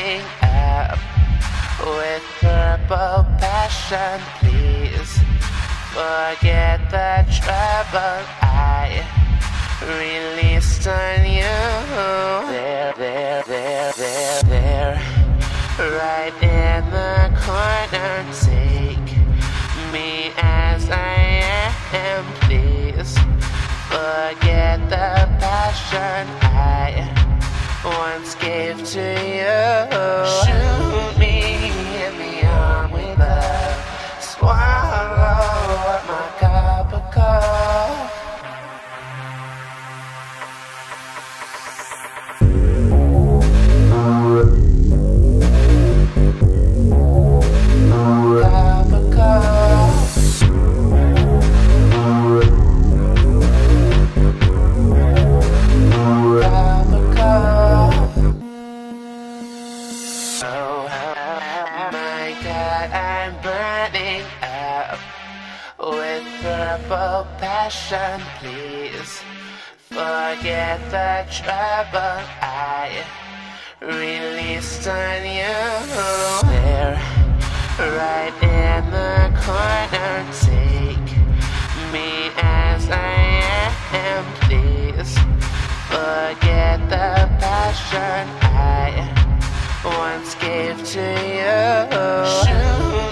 burning up with purple passion. Please forget the trouble I released on you. There, right in the corner. Take me as I am. Please forget the passion I once gave to you. Shoot me in the arm with love. Swallow up my cup of coke. Cup of coke. Cup of coke. Oh my God, I'm burning up with purple passion. Please forget the trouble I released on you. There, right in the corner. Take me as I am. Please forget the passion I once gave to you. Shoot